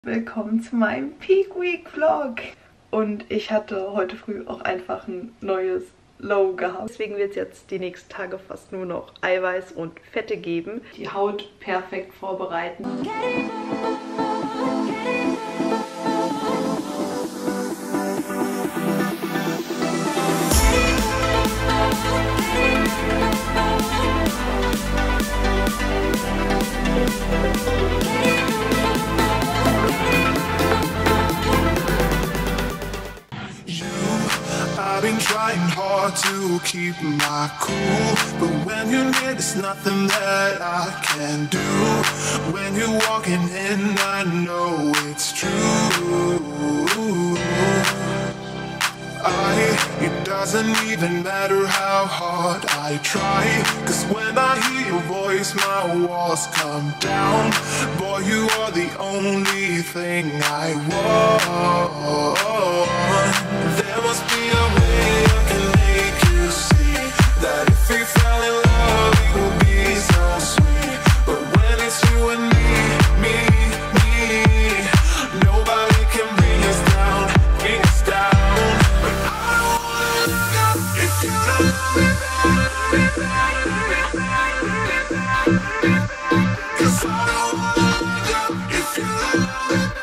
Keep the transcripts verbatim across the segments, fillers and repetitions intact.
Willkommen zu meinem Peak Week Vlog. Und ich hatte heute früh auch einfach ein neues Low gehabt. Deswegen wird es jetzt die nächsten Tage fast nur noch Eiweiß und Fette geben. Die Haut perfekt vorbereiten. I've been trying hard to keep my cool, but when you're near, there's nothing that I can do. When you're walking in, I know it's true. I, it doesn't even matter how hard I try, 'cause when I hear your voice, my walls come down. Boy, you are the only thing I want. There must be a way I can make you see that if we fell in love, it would be so sweet. But when it's you and me, me, me, nobody can bring us down, bring us down. But I don't wanna look up if you love me, 'cause I don't wanna look up if you love me.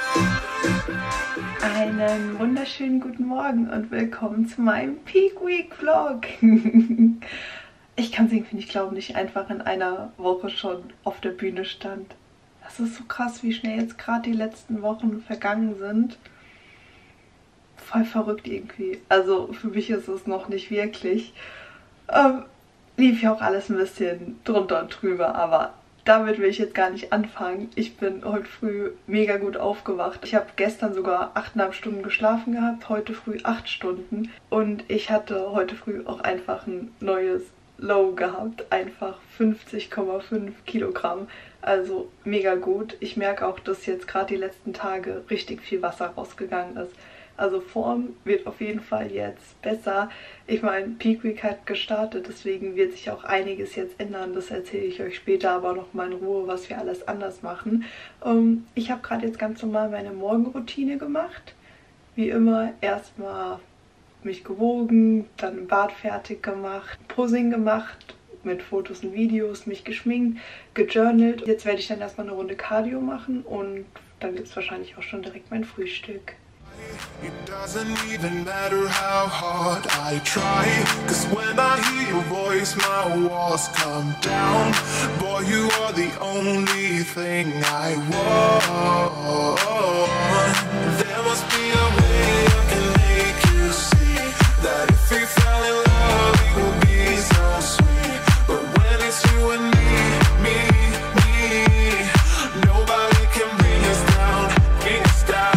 Einen wunderschönen guten Morgen und willkommen zu meinem Peak Week Vlog. Ich kann es irgendwie nicht glauben, dass ich einfach in einer Woche schon auf der Bühne stand. Das ist so krass, wie schnell jetzt gerade die letzten Wochen vergangen sind. Voll verrückt irgendwie. Also für mich ist es noch nicht wirklich. Ähm, lief ja auch alles ein bisschen drunter und drüber, aber damit will ich jetzt gar nicht anfangen. Ich bin heute früh mega gut aufgewacht. Ich habe gestern sogar achteinhalb Stunden geschlafen gehabt, heute früh acht Stunden. Und ich hatte heute früh auch einfach ein neues Low gehabt. Einfach fünfzig Komma fünf Kilogramm. Also mega gut. Ich merke auch, dass jetzt gerade die letzten Tage richtig viel Wasser rausgegangen ist. Also Form wird auf jeden Fall jetzt besser. Ich meine, Peak Week hat gestartet, deswegen wird sich auch einiges jetzt ändern. Das erzähle ich euch später aber noch mal in Ruhe, was wir alles anders machen. Ähm, ich habe gerade jetzt ganz normal meine Morgenroutine gemacht. Wie immer erstmal mich gewogen, dann im Bad fertig gemacht, Posing gemacht mit Fotos und Videos, mich geschminkt, gejournalt. Jetzt werde ich dann erstmal eine Runde Cardio machen und dann gibt es wahrscheinlich auch schon direkt mein Frühstück. It doesn't even matter how hard I try, 'cause when I hear your voice, my walls come down. Boy, you are the only thing I want. There must be a way I can make you see that if we fell in love, it would be so sweet. But when it's you and me, me, me, nobody can bring us down, bring us down.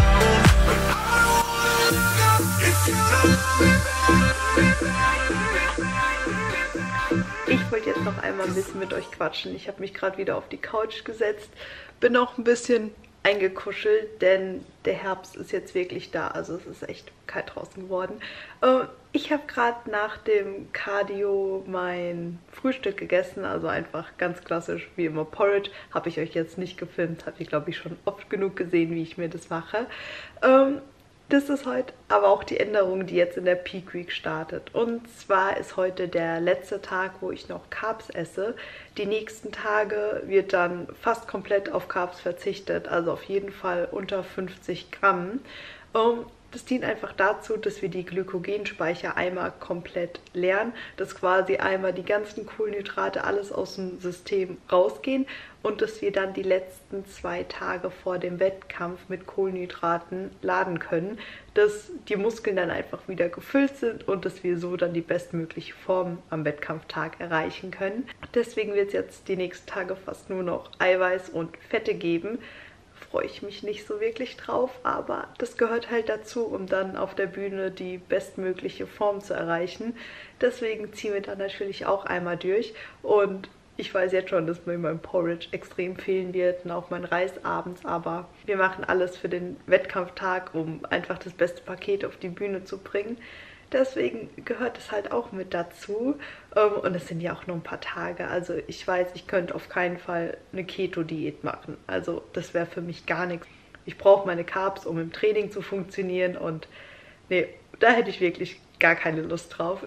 Ich wollte jetzt noch einmal ein bisschen mit euch quatschen. Ich habe mich gerade wieder auf die Couch gesetzt, bin auch ein bisschen eingekuschelt, denn der Herbst ist jetzt wirklich da. Also es ist echt kalt draußen geworden. Ich habe gerade nach dem Cardio mein Frühstück gegessen, also einfach ganz klassisch wie immer Porridge. Habe ich euch jetzt nicht gefilmt, habt ihr glaube ich schon oft genug gesehen, wie ich mir das mache. Das ist heute aber auch die Änderung, die jetzt in der Peak Week startet. Und zwar ist heute der letzte Tag, wo ich noch Carbs esse. Die nächsten Tage wird dann fast komplett auf Carbs verzichtet, also auf jeden Fall unter fünfzig Gramm. Das dient einfach dazu, dass wir die Glykogenspeicher einmal komplett leeren, dass quasi einmal die ganzen Kohlenhydrate, alles aus dem System rausgehen und dass wir dann die letzten zwei Tage vor dem Wettkampf mit Kohlenhydraten laden können, dass die Muskeln dann einfach wieder gefüllt sind und dass wir so dann die bestmögliche Form am Wettkampftag erreichen können. Deswegen wird es jetzt die nächsten Tage fast nur noch Eiweiß und Fette geben. Freue ich mich nicht so wirklich drauf, aber das gehört halt dazu, um dann auf der Bühne die bestmögliche Form zu erreichen. Deswegen ziehen wir dann natürlich auch einmal durch und ich weiß jetzt schon, dass mir mein Porridge extrem fehlen wird und auch mein Reis abends, aber wir machen alles für den Wettkampftag, um einfach das beste Paket auf die Bühne zu bringen. Deswegen gehört es halt auch mit dazu. Und es sind ja auch nur ein paar Tage. Also ich weiß, ich könnte auf keinen Fall eine Keto-Diät machen. Also das wäre für mich gar nichts. ich brauche meine Carbs, um im Training zu funktionieren und nee, da hätte ich wirklich gar keine Lust drauf.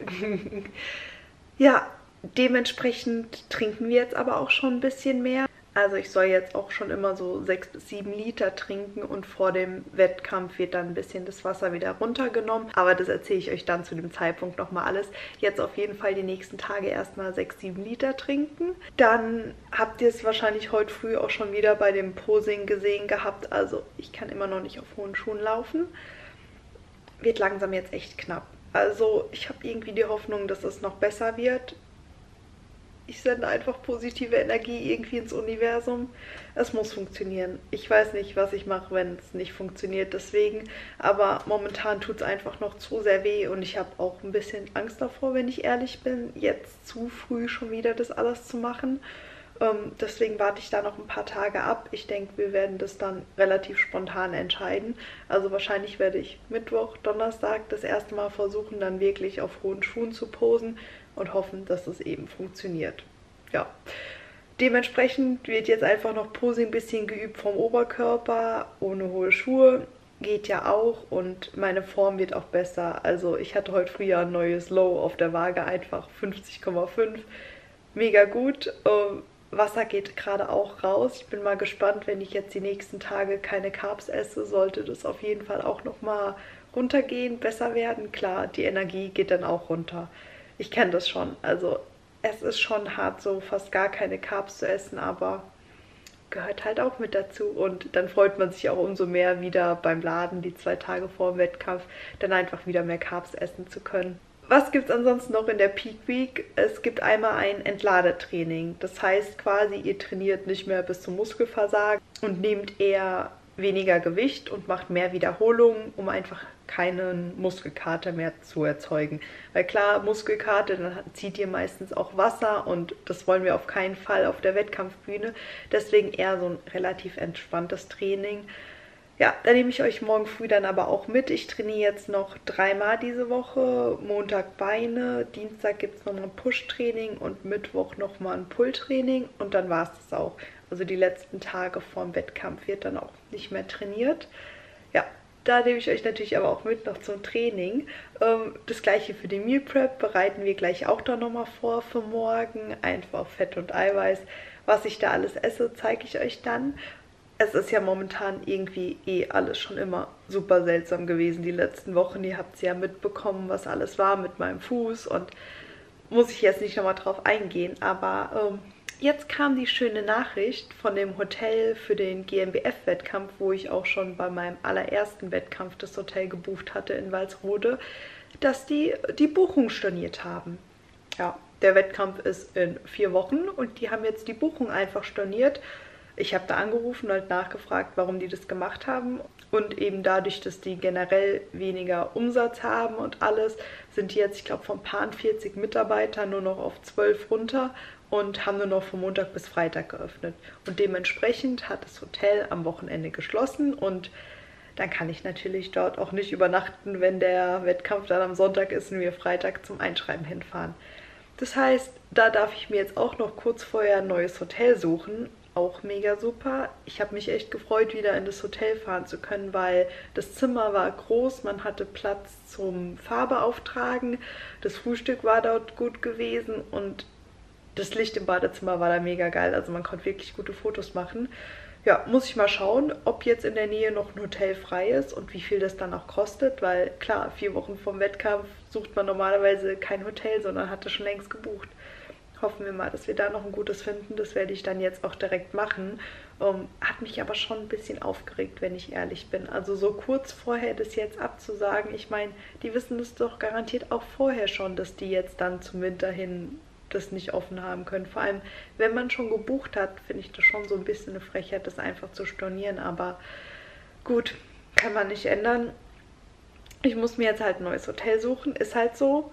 Ja, dementsprechend trinken wir jetzt aber auch schon ein bisschen mehr. Also ich soll jetzt auch schon immer so sechs bis sieben Liter trinken und vor dem Wettkampf wird dann ein bisschen das Wasser wieder runtergenommen. Aber das erzähle ich euch dann zu dem Zeitpunkt nochmal alles. Jetzt auf jeden Fall die nächsten Tage erstmal sechs, sieben Liter trinken. Dann habt ihr es wahrscheinlich heute früh auch schon wieder bei dem Posing gesehen gehabt. Also ich kann immer noch nicht auf hohen Schuhen laufen. Wird langsam jetzt echt knapp. Also ich habe irgendwie die Hoffnung, dass es noch besser wird. Ich sende einfach positive Energie irgendwie ins Universum. Es muss funktionieren. Ich weiß nicht, was ich mache, wenn es nicht funktioniert. Deswegen, aber momentan tut es einfach noch zu sehr weh. Und ich habe auch ein bisschen Angst davor, wenn ich ehrlich bin, jetzt zu früh schon wieder das alles zu machen. Ähm, deswegen warte ich da noch ein paar Tage ab. Ich denke, wir werden das dann relativ spontan entscheiden. Also wahrscheinlich werde ich Mittwoch, Donnerstag das erste Mal versuchen, dann wirklich auf hohen Schuhen zu posen und hoffen, dass es eben funktioniert. Ja, dementsprechend wird jetzt einfach noch Posing ein bisschen geübt vom Oberkörper, ohne hohe Schuhe. Geht ja auch und meine Form wird auch besser. Also ich hatte heute früh ein neues Low auf der Waage, einfach fünfzig Komma fünf. Mega gut. Wasser geht gerade auch raus. Ich bin mal gespannt, wenn ich jetzt die nächsten Tage keine Carbs esse, sollte das auf jeden Fall auch nochmal runtergehen, besser werden. Klar, die Energie geht dann auch runter. Ich kenne das schon. Also es ist schon hart, so fast gar keine Carbs zu essen, aber gehört halt auch mit dazu. Und dann freut man sich auch umso mehr wieder beim Laden, die zwei Tage vor dem Wettkampf, dann einfach wieder mehr Carbs essen zu können. Was gibt es ansonsten noch in der Peak Week? Es gibt einmal ein Entladetraining. Das heißt quasi, ihr trainiert nicht mehr bis zum Muskelversagen und nehmt eher weniger Gewicht und macht mehr Wiederholungen, um einfach keinen Muskelkater mehr zu erzeugen. Weil klar, Muskelkater, dann zieht ihr meistens auch Wasser und das wollen wir auf keinen Fall auf der Wettkampfbühne. Deswegen eher so ein relativ entspanntes Training. Ja, da nehme ich euch morgen früh dann aber auch mit. Ich trainiere jetzt noch dreimal diese Woche. Montag Beine, Dienstag gibt es nochmal ein Push-Training und Mittwoch nochmal ein Pull-Training und dann war es das auch. Also die letzten Tage vorm Wettkampf wird dann auch nicht mehr trainiert. Ja, da nehme ich euch natürlich aber auch mit noch zum Training. Das gleiche für die Meal Prep bereiten wir gleich auch dann nochmal vor für morgen. Einfach Fett und Eiweiß. Was ich da alles esse, zeige ich euch dann. Es ist ja momentan irgendwie eh alles schon immer super seltsam gewesen die letzten Wochen. Ihr habt es ja mitbekommen, was alles war mit meinem Fuß und muss ich jetzt nicht nochmal drauf eingehen. Aber ähm, jetzt kam die schöne Nachricht von dem Hotel für den G M B F-Wettkampf, wo ich auch schon bei meinem allerersten Wettkampf das Hotel gebucht hatte in Walsrode, dass die die Buchung storniert haben. Ja, der Wettkampf ist in vier Wochen und die haben jetzt die Buchung einfach storniert. Ich habe da angerufen und halt nachgefragt, warum die das gemacht haben. Und eben dadurch, dass die generell weniger Umsatz haben und alles, sind die jetzt, ich glaube, von paar vierzig Mitarbeitern nur noch auf zwölf runter und haben nur noch von Montag bis Freitag geöffnet. Und dementsprechend hat das Hotel am Wochenende geschlossen und dann kann ich natürlich dort auch nicht übernachten, wenn der Wettkampf dann am Sonntag ist und wir Freitag zum Einschreiben hinfahren. Das heißt, da darf ich mir jetzt auch noch kurz vorher ein neues Hotel suchen. Auch mega super. Ich habe mich echt gefreut, wieder in das Hotel fahren zu können, weil das Zimmer war groß, man hatte Platz zum Farbe auftragen, das Frühstück war dort gut gewesen und das Licht im Badezimmer war da mega geil. Also man konnte wirklich gute Fotos machen. Ja, muss ich mal schauen, ob jetzt in der Nähe noch ein Hotel frei ist und wie viel das dann auch kostet, weil klar, vier Wochen vom Wettkampf sucht man normalerweise kein Hotel, sondern hat es schon längst gebucht. Hoffen wir mal, dass wir da noch ein gutes finden. Das werde ich dann jetzt auch direkt machen. Um, hat mich aber schon ein bisschen aufgeregt, wenn ich ehrlich bin. Also so kurz vorher das jetzt abzusagen. Ich meine, die wissen das doch garantiert auch vorher schon, dass die jetzt dann zum Winter hin das nicht offen haben können. Vor allem, wenn man schon gebucht hat, finde ich das schon so ein bisschen eine Frechheit, das einfach zu stornieren. Aber gut, kann man nicht ändern. Ich muss mir jetzt halt ein neues Hotel suchen. Ist halt so.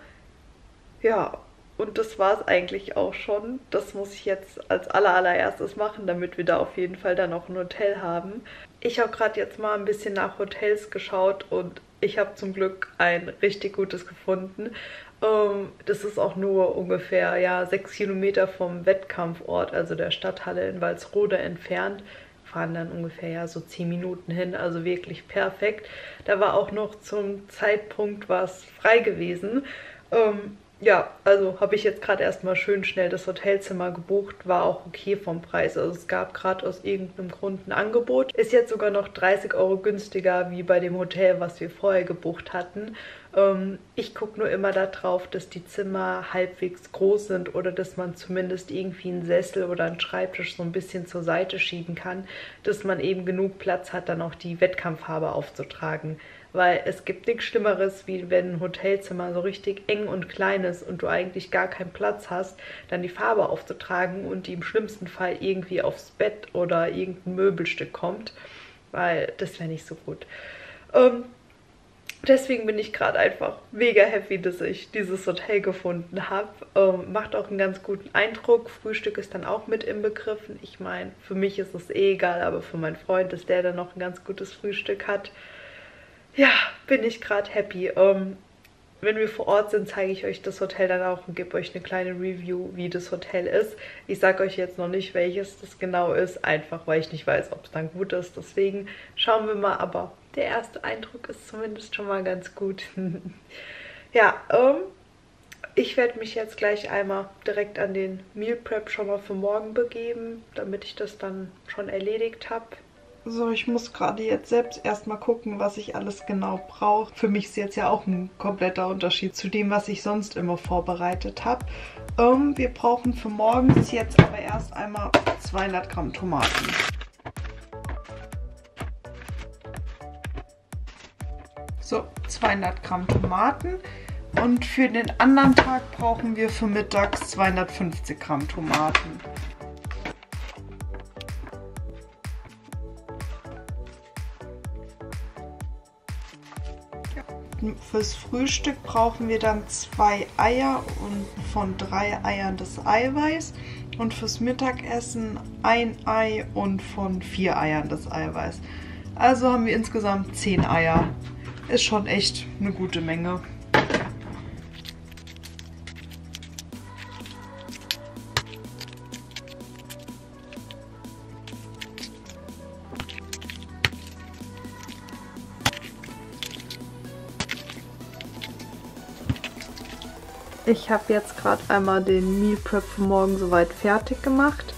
Ja, und das war es eigentlich auch schon. Das muss ich jetzt als aller, allererstes machen, damit wir da auf jeden Fall dann auch ein Hotel haben. Ich habe gerade jetzt mal ein bisschen nach Hotels geschaut und ich habe zum Glück ein richtig gutes gefunden. Ähm, das ist auch nur ungefähr ja, sechs Kilometer vom Wettkampfort, also der Stadthalle in Walsrode entfernt. fahren dann ungefähr ja so zehn Minuten hin, also wirklich perfekt. Da war auch noch zum Zeitpunkt was frei gewesen. Ähm, ja, also habe ich jetzt gerade erstmal schön schnell das Hotelzimmer gebucht, war auch okay vom Preis. Also es gab gerade aus irgendeinem Grund ein Angebot. Ist jetzt sogar noch dreißig Euro günstiger wie bei dem Hotel, was wir vorher gebucht hatten. Ähm, ich gucke nur immer darauf, dass die Zimmer halbwegs groß sind oder dass man zumindest irgendwie einen Sessel oder einen Schreibtisch so ein bisschen zur Seite schieben kann, dass man eben genug Platz hat, dann auch die Wettkampffarbe aufzutragen. Weil es gibt nichts Schlimmeres, wie wenn ein Hotelzimmer so richtig eng und klein ist und du eigentlich gar keinen Platz hast, dann die Farbe aufzutragen und die im schlimmsten Fall irgendwie aufs Bett oder irgendein Möbelstück kommt, weil das wäre nicht so gut. Ähm, deswegen bin ich gerade einfach mega happy, dass ich dieses Hotel gefunden habe. Ähm, macht auch einen ganz guten Eindruck. Frühstück ist dann auch mit inbegriffen. Ich meine, für mich ist es eh egal, aber für meinen Freund, dass der dann noch ein ganz gutes Frühstück hat. Ja, bin ich gerade happy. Ähm, wenn wir vor Ort sind, zeige ich euch das Hotel dann auch und gebe euch eine kleine Review, wie das Hotel ist. Ich sage euch jetzt noch nicht, welches das genau ist, einfach weil ich nicht weiß, ob es dann gut ist. Deswegen schauen wir mal, aber der erste Eindruck ist zumindest schon mal ganz gut. Ja, ähm, ich werde mich jetzt gleich einmal direkt an den Meal Prep schon mal für morgen begeben, damit ich das dann schon erledigt habe. So, ich muss gerade jetzt selbst erstmal gucken, was ich alles genau brauche. Für mich ist jetzt ja auch ein kompletter Unterschied zu dem, was ich sonst immer vorbereitet habe. Ähm, wir brauchen für morgens jetzt aber erst einmal zweihundert Gramm Tomaten. So, zweihundert Gramm Tomaten. Und für den anderen Tag brauchen wir für mittags zweihundertfünfzig Gramm Tomaten. Fürs Frühstück brauchen wir dann zwei Eier und von drei Eiern das Eiweiß. Und fürs Mittagessen ein Ei und von vier Eiern das Eiweiß. Also haben wir insgesamt zehn Eier. Ist schon echt eine gute Menge. Ich habe jetzt gerade einmal den Meal Prep für morgen soweit fertig gemacht.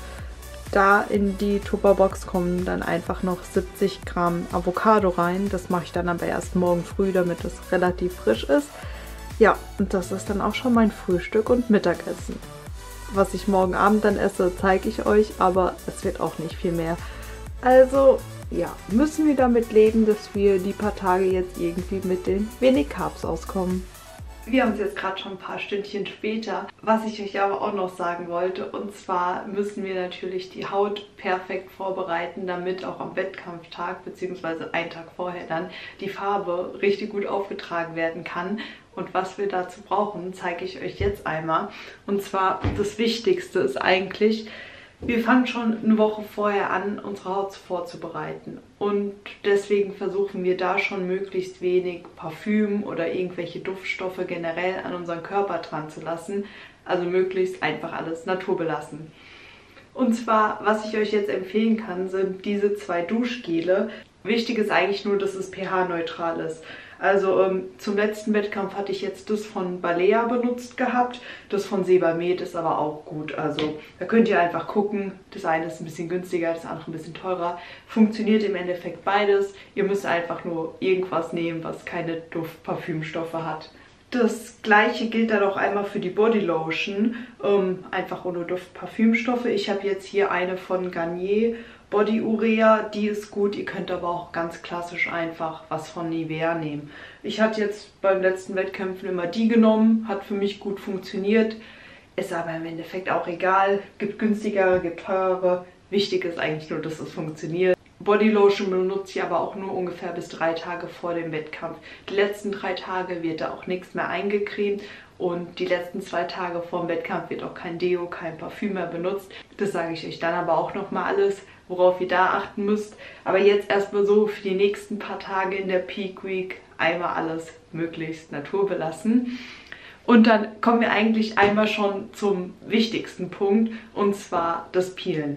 Da in die Tupperbox kommen dann einfach noch siebzig Gramm Avocado rein. Das mache ich dann aber erst morgen früh, damit es relativ frisch ist. Ja, und das ist dann auch schon mein Frühstück und Mittagessen. Was ich morgen Abend dann esse, zeige ich euch, aber es wird auch nicht viel mehr. Also, ja, müssen wir damit leben, dass wir die paar Tage jetzt irgendwie mit den wenig Carbs auskommen. Wir haben es jetzt gerade schon ein paar Stündchen später. Was ich euch aber auch noch sagen wollte, und zwar müssen wir natürlich die Haut perfekt vorbereiten, damit auch am Wettkampftag bzw. einen Tag vorher dann die Farbe richtig gut aufgetragen werden kann. Und was wir dazu brauchen, zeige ich euch jetzt einmal. Und zwar das Wichtigste ist eigentlich, wir fangen schon eine Woche vorher an, unsere Haut vorzubereiten. Und deswegen versuchen wir da schon möglichst wenig Parfüm oder irgendwelche Duftstoffe generell an unseren Körper dran zu lassen. Also möglichst einfach alles naturbelassen. Und zwar, was ich euch jetzt empfehlen kann, sind diese zwei Duschgele. Wichtig ist eigentlich nur, dass es pH-neutral ist. Also ähm, zum letzten Wettkampf hatte ich jetzt das von Balea benutzt gehabt. Das von Sebamed ist aber auch gut. Also da könnt ihr einfach gucken. Das eine ist ein bisschen günstiger, das andere ein bisschen teurer. Funktioniert im Endeffekt beides. Ihr müsst einfach nur irgendwas nehmen, was keine Duft-Parfümstoffe hat. Das gleiche gilt dann auch einmal für die Bodylotion. Ähm, einfach ohne Duft-Parfümstoffe. Ich habe jetzt hier eine von Garnier. Body Urea, die ist gut, ihr könnt aber auch ganz klassisch einfach was von Nivea nehmen. Ich hatte jetzt beim letzten Wettkämpfen immer die genommen, hat für mich gut funktioniert, ist aber im Endeffekt auch egal, gibt günstigere, gibt teurere, wichtig ist eigentlich nur, dass es funktioniert. Bodylotion benutze ich aber auch nur ungefähr bis drei Tage vor dem Wettkampf. Die letzten drei Tage wird da auch nichts mehr eingecremt und die letzten zwei Tage vor dem Wettkampf wird auch kein Deo, kein Parfüm mehr benutzt. Das sage ich euch dann aber auch nochmal alles, worauf ihr da achten müsst. Aber jetzt erstmal so für die nächsten paar Tage in der Peak Week einmal alles möglichst naturbelassen. Und dann kommen wir eigentlich einmal schon zum wichtigsten Punkt, und zwar das Peelen.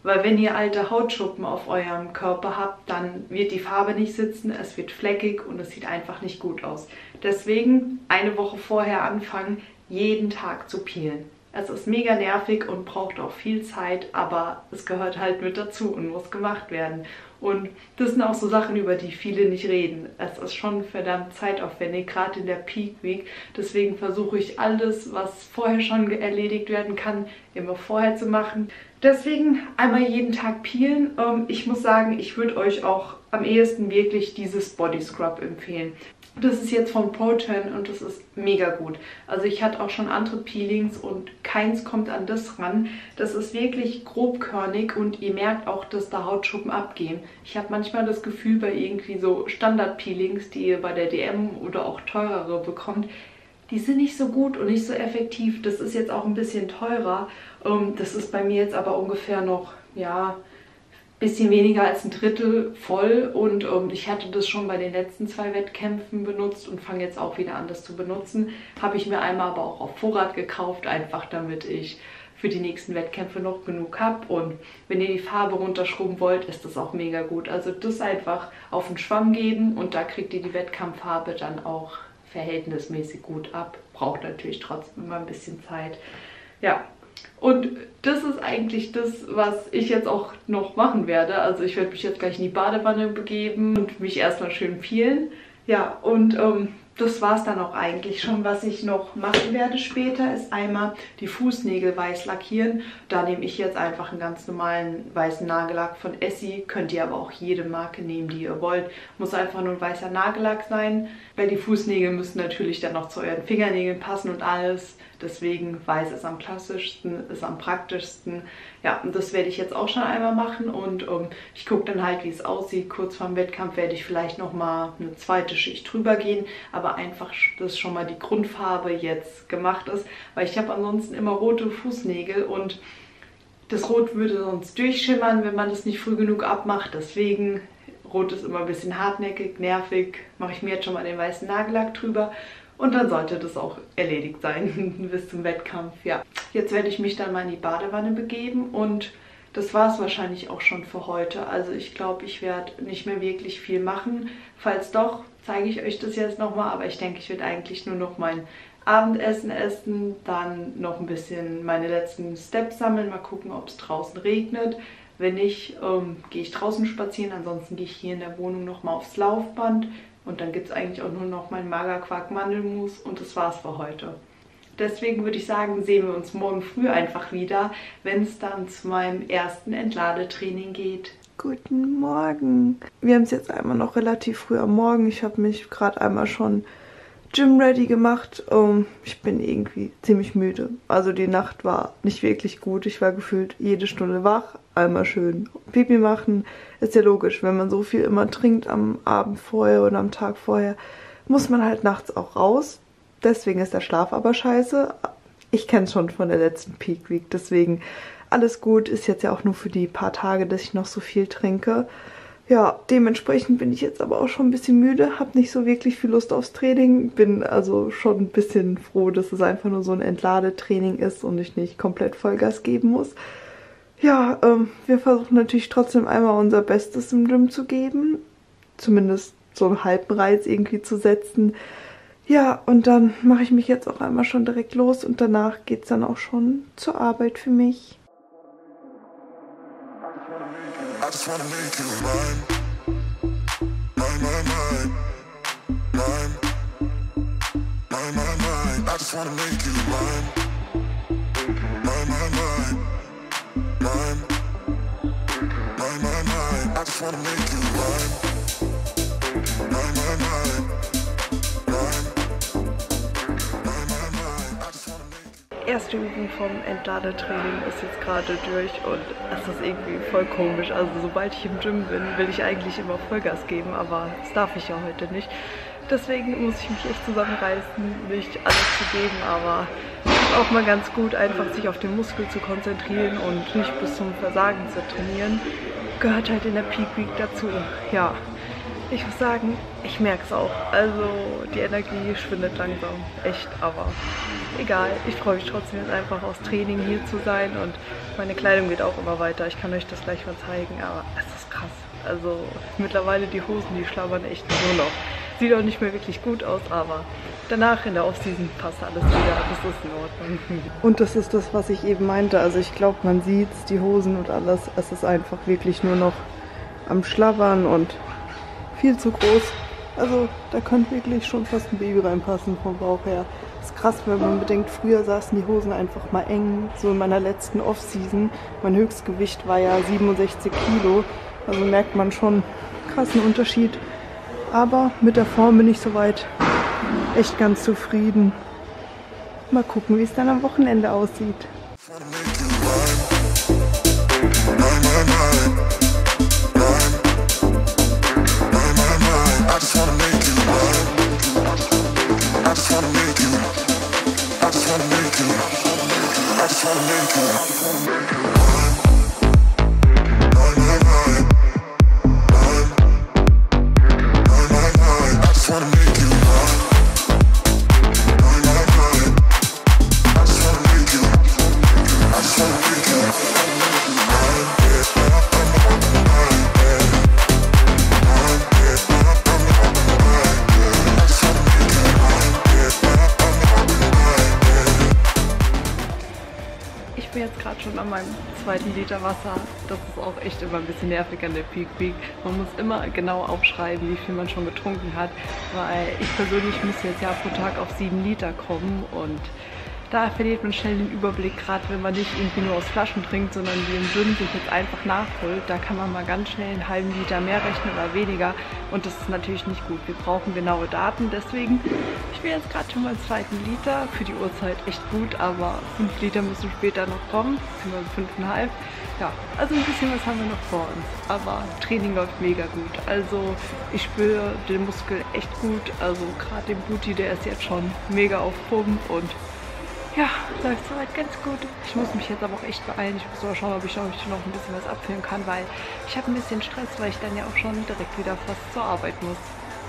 Weil wenn ihr alte Hautschuppen auf eurem Körper habt, dann wird die Farbe nicht sitzen, es wird fleckig und es sieht einfach nicht gut aus. Deswegen eine Woche vorher anfangen, jeden Tag zu peelen. Es ist mega nervig und braucht auch viel Zeit, aber es gehört halt mit dazu und muss gemacht werden. Und das sind auch so Sachen, über die viele nicht reden. Es ist schon verdammt zeitaufwendig, gerade in der Peak Week. Deswegen versuche ich alles, was vorher schon erledigt werden kann, immer vorher zu machen. Deswegen einmal jeden Tag peelen. Ich muss sagen, ich würde euch auch am ehesten wirklich dieses Body Scrub empfehlen. Das ist jetzt von ProTen und das ist mega gut. Also ich hatte auch schon andere Peelings und keins kommt an das ran. Das ist wirklich grobkörnig und ihr merkt auch, dass da Hautschuppen abgehen. Ich habe manchmal das Gefühl bei irgendwie so Standard-Peelings, die ihr bei der D M oder auch teurere bekommt, die sind nicht so gut und nicht so effektiv. Das ist jetzt auch ein bisschen teurer. Das ist bei mir jetzt aber ungefähr noch, ja, bisschen weniger als ein Drittel voll und ähm, ich hatte das schon bei den letzten zwei Wettkämpfen benutzt und fange jetzt auch wieder an, das zu benutzen. Habe ich mir einmal aber auch auf Vorrat gekauft, einfach damit ich für die nächsten Wettkämpfe noch genug habe. Und wenn ihr die Farbe runterschrubben wollt, ist das auch mega gut. Also das einfach auf den Schwamm geben und da kriegt ihr die Wettkampffarbe dann auch verhältnismäßig gut ab. Braucht natürlich trotzdem immer ein bisschen Zeit. Ja. Und das ist eigentlich das, was ich jetzt auch noch machen werde. Also ich werde mich jetzt gleich in die Badewanne begeben und mich erstmal schön peelen. Ja, und ähm, das war es dann auch eigentlich schon. Was ich noch machen werde später, ist einmal die Fußnägel weiß lackieren. Da nehme ich jetzt einfach einen ganz normalen weißen Nagellack von Essie. Könnt ihr aber auch jede Marke nehmen, die ihr wollt. Muss einfach nur ein weißer Nagellack sein. Weil die Fußnägel müssen natürlich dann noch zu euren Fingernägeln passen und alles. Deswegen weiß ist am klassischsten, ist am praktischsten. Ja, und das werde ich jetzt auch schon einmal machen und um, ich gucke dann halt, wie es aussieht. Kurz vorm Wettkampf werde ich vielleicht nochmal eine zweite Schicht drüber gehen, aber einfach, dass schon mal die Grundfarbe jetzt gemacht ist, weil ich habe ansonsten immer rote Fußnägel und das Rot würde sonst durchschimmern, wenn man das nicht früh genug abmacht. Deswegen, Rot ist immer ein bisschen hartnäckig, nervig, mache ich mir jetzt schon mal den weißen Nagellack drüber. Und dann sollte das auch erledigt sein bis zum Wettkampf. Ja, jetzt werde ich mich dann mal in die Badewanne begeben und das war es wahrscheinlich auch schon für heute. Also ich glaube, ich werde nicht mehr wirklich viel machen. Falls doch, zeige ich euch das jetzt nochmal. Aber ich denke, ich werde eigentlich nur noch mein Abendessen essen, dann noch ein bisschen meine letzten Steps sammeln. Mal gucken, ob es draußen regnet. Wenn nicht, ähm, gehe ich draußen spazieren. Ansonsten gehe ich hier in der Wohnung nochmal aufs Laufband. Und dann gibt es eigentlich auch nur noch mein Magerquark-Mandelmus und das war's für heute. Deswegen würde ich sagen, sehen wir uns morgen früh einfach wieder, wenn es dann zu meinem ersten Entladetraining geht. Guten Morgen. Wir haben es jetzt einmal noch relativ früh am Morgen. Ich habe mich gerade einmal schon Gym ready gemacht. Um, ich bin irgendwie ziemlich müde. Also die Nacht war nicht wirklich gut. Ich war gefühlt jede Stunde wach. Einmal schön Pipi machen. Ist ja logisch, wenn man so viel immer trinkt am Abend vorher oder am Tag vorher, muss man halt nachts auch raus. Deswegen ist der Schlaf aber scheiße. Ich kenne es schon von der letzten Peak Week. Deswegen alles gut. Ist jetzt ja auch nur für die paar Tage, dass ich noch so viel trinke. Ja, dementsprechend bin ich jetzt aber auch schon ein bisschen müde, habe nicht so wirklich viel Lust aufs Training, bin also schon ein bisschen froh, dass es einfach nur so ein Entladetraining ist und ich nicht komplett Vollgas geben muss. Ja, ähm, wir versuchen natürlich trotzdem einmal unser Bestes im Gym zu geben, zumindest so einen halben Reiz irgendwie zu setzen. Ja, und dann mache ich mich jetzt auch einmal schon direkt los und danach geht es dann auch schon zur Arbeit für mich. I just wanna make you mine, mine, mine, mine, mine, mine, mine, mine. I just wanna make you mine, mine, mine, mine, mine, mine, mine, mine. I just wanna make you mine, mine, mine, mine, mine, mine, mine, mine. I just wanna make you. Erste Übung vom Entladetraining ist jetzt gerade durch und es ist irgendwie voll komisch. Also sobald ich im Gym bin, will ich eigentlich immer Vollgas geben, aber das darf ich ja heute nicht. Deswegen muss ich mich echt zusammenreißen, nicht alles zu geben, aber es ist auch mal ganz gut, einfach sich auf den Muskel zu konzentrieren und nicht bis zum Versagen zu trainieren. Gehört halt in der Peak Week dazu. Ja, Ich muss sagen, ich merke es auch. Also die Energie schwindet langsam. Echt, aber egal. Ich freue mich trotzdem jetzt einfach aufs Training hier zu sein und meine Kleidung geht auch immer weiter. Ich kann euch das gleich mal zeigen, aber es ist krass. Also mittlerweile die Hosen, die schlabbern echt nur noch. Sieht auch nicht mehr wirklich gut aus, aber danach in der Offseason passt alles wieder. Das ist in Ordnung. Und das ist das, was ich eben meinte. Also ich glaube, man sieht es, die Hosen und alles. Es ist einfach wirklich nur noch am Schlabbern und viel zu groß. Also da könnte wirklich schon fast ein Baby reinpassen vom Bauch her. Das ist krass, wenn man bedenkt, früher saßen die Hosen einfach mal eng. So in meiner letzten Off-Season. Mein Höchstgewicht war ja siebenundsechzig Kilo. Also merkt man schon krassen Unterschied. Aber mit der Form bin ich soweit echt ganz zufrieden. Mal gucken, wie es dann am Wochenende aussieht. Jetzt gerade schon an meinem zweiten Liter Wasser. Das ist auch echt immer ein bisschen nervig an der Peak Week. Man muss immer genau aufschreiben, wie viel man schon getrunken hat, weil ich persönlich muss jetzt ja pro Tag auf sieben Liter kommen und da verliert man schnell den Überblick, gerade wenn man nicht irgendwie nur aus Flaschen trinkt, sondern wie im Gym sich jetzt einfach nachholt. Da kann man mal ganz schnell einen halben Liter mehr rechnen oder weniger und das ist natürlich nicht gut. Wir brauchen genaue Daten, deswegen, ich bin jetzt gerade schon beim zweiten Liter, für die Uhrzeit echt gut, aber fünf Liter müssen später noch kommen, beziehungsweise fünfeinhalb. Ja, also ein bisschen was haben wir noch vor uns, aber Training läuft mega gut. Also ich spüre den Muskel echt gut, also gerade den Booty, der ist jetzt schon mega auf Pump und ja, läuft soweit ganz gut. Ich muss mich jetzt aber auch echt beeilen. Ich muss aber schauen, ob ich noch ein bisschen was abfüllen kann, weil ich habe ein bisschen Stress, weil ich dann ja auch schon direkt wieder fast zur Arbeit muss.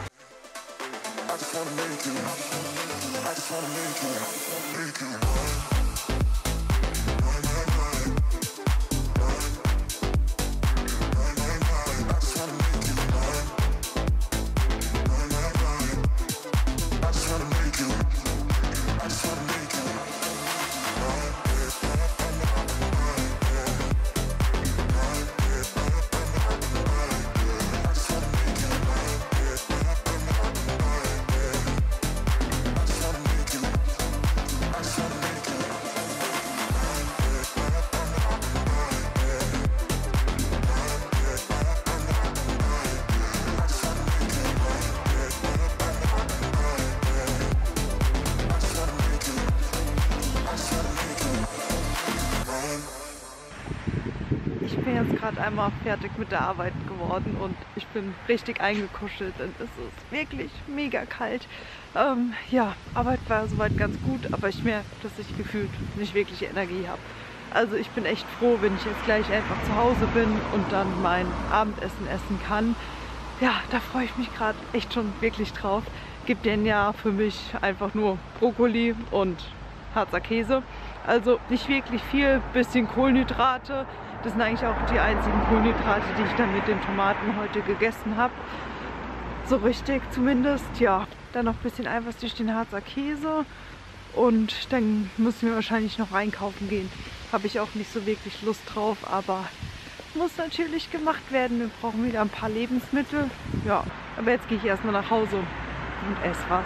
Ich bin jetzt gerade einmal fertig mit der Arbeit geworden und ich bin richtig eingekuschelt und es ist wirklich mega kalt. Ähm, ja, Arbeit war soweit ganz gut, aber ich merke, dass ich gefühlt nicht wirklich Energie habe. Also ich bin echt froh, wenn ich jetzt gleich einfach zu Hause bin und dann mein Abendessen essen kann. Ja, da freue ich mich gerade echt schon wirklich drauf. Gibt denn ja für mich einfach nur Brokkoli und Harzer Käse. Also nicht wirklich viel, bisschen Kohlenhydrate. Das sind eigentlich auch die einzigen Kohlenhydrate, die ich dann mit den Tomaten heute gegessen habe. So richtig zumindest, ja. Dann noch ein bisschen Eiweiß durch den Harzer Käse. Und dann müssen wir wahrscheinlich noch einkaufen gehen. Habe ich auch nicht so wirklich Lust drauf, aber muss natürlich gemacht werden. Wir brauchen wieder ein paar Lebensmittel. Ja, aber jetzt gehe ich erstmal nach Hause und esse was.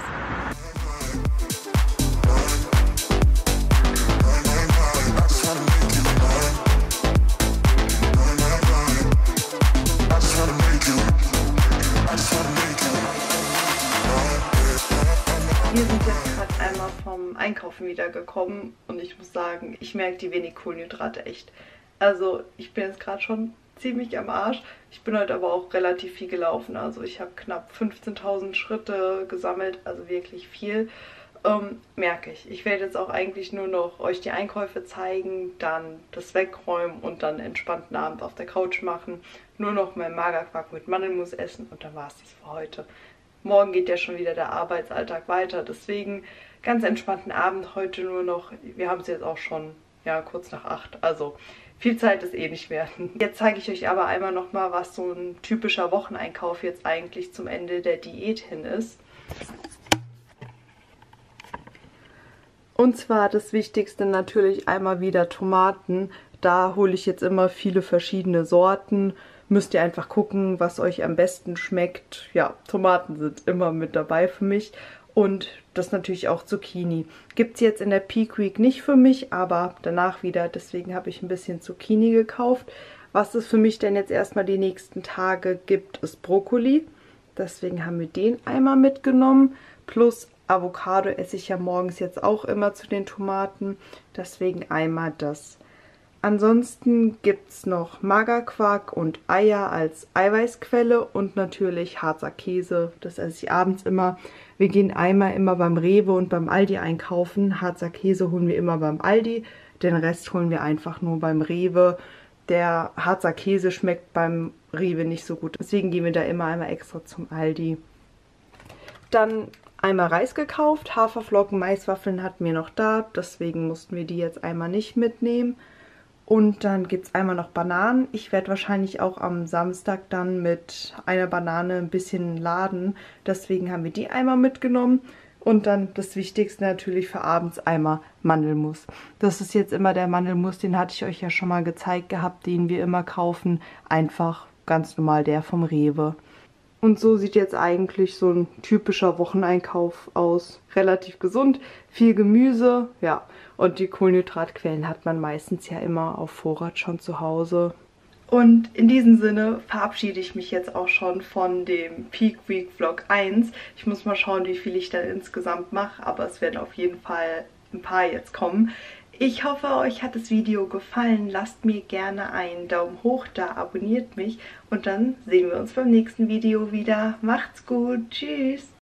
Wir sind jetzt gerade einmal vom Einkaufen wiedergekommen und ich muss sagen, ich merke die wenig Kohlenhydrate echt. Also ich bin jetzt gerade schon ziemlich am Arsch. Ich bin heute aber auch relativ viel gelaufen. Also ich habe knapp fünfzehntausend Schritte gesammelt, also wirklich viel. Ähm, merke ich. Ich werde jetzt auch eigentlich nur noch euch die Einkäufe zeigen, dann das wegräumen und dann entspannten Abend auf der Couch machen. Nur noch mein Magerquark mit Mandelmus essen und dann war es das für heute. Morgen geht ja schon wieder der Arbeitsalltag weiter, deswegen ganz entspannten Abend heute nur noch. Wir haben es jetzt auch schon, ja, kurz nach acht, also viel Zeit ist eh nicht mehr. Jetzt zeige ich euch aber einmal nochmal, was so ein typischer Wocheneinkauf jetzt eigentlich zum Ende der Diät hin ist. Und zwar das Wichtigste natürlich einmal wieder Tomaten. Da hole ich jetzt immer viele verschiedene Sorten. Müsst ihr einfach gucken, was euch am besten schmeckt. Ja, Tomaten sind immer mit dabei für mich. Und das natürlich auch Zucchini. Gibt es jetzt in der Peak Week nicht für mich, aber danach wieder. Deswegen habe ich ein bisschen Zucchini gekauft. Was es für mich denn jetzt erstmal die nächsten Tage gibt, ist Brokkoli. Deswegen haben wir den einmal mitgenommen. Plus Avocado esse ich ja morgens jetzt auch immer zu den Tomaten. Deswegen einmal das. Ansonsten gibt es noch Magerquark und Eier als Eiweißquelle und natürlich Harzer Käse. Das esse ich abends immer. Wir gehen einmal immer beim Rewe und beim Aldi einkaufen. Harzer Käse holen wir immer beim Aldi. Den Rest holen wir einfach nur beim Rewe. Der Harzer Käse schmeckt beim Rewe nicht so gut. Deswegen gehen wir da immer einmal extra zum Aldi. Dann einmal Reis gekauft. Haferflocken, Maiswaffeln hatten wir noch da. Deswegen mussten wir die jetzt einmal nicht mitnehmen. Und dann gibt es einmal noch Bananen. Ich werde wahrscheinlich auch am Samstag dann mit einer Banane ein bisschen laden. Deswegen haben wir die einmal mitgenommen. Und dann das Wichtigste natürlich für abends einmal Mandelmus. Das ist jetzt immer der Mandelmus, den hatte ich euch ja schon mal gezeigt gehabt, den wir immer kaufen. Einfach ganz normal der vom Rewe. Und so sieht jetzt eigentlich so ein typischer Wocheneinkauf aus. Relativ gesund, viel Gemüse, ja. Und die Kohlenhydratquellen hat man meistens ja immer auf Vorrat schon zu Hause. Und in diesem Sinne verabschiede ich mich jetzt auch schon von dem Peak Week Vlog eins. Ich muss mal schauen, wie viel ich dann insgesamt mache, aber es werden auf jeden Fall ein paar jetzt kommen. Ich hoffe, euch hat das Video gefallen. Lasst mir gerne einen Daumen hoch da, abonniert mich und dann sehen wir uns beim nächsten Video wieder. Macht's gut, tschüss!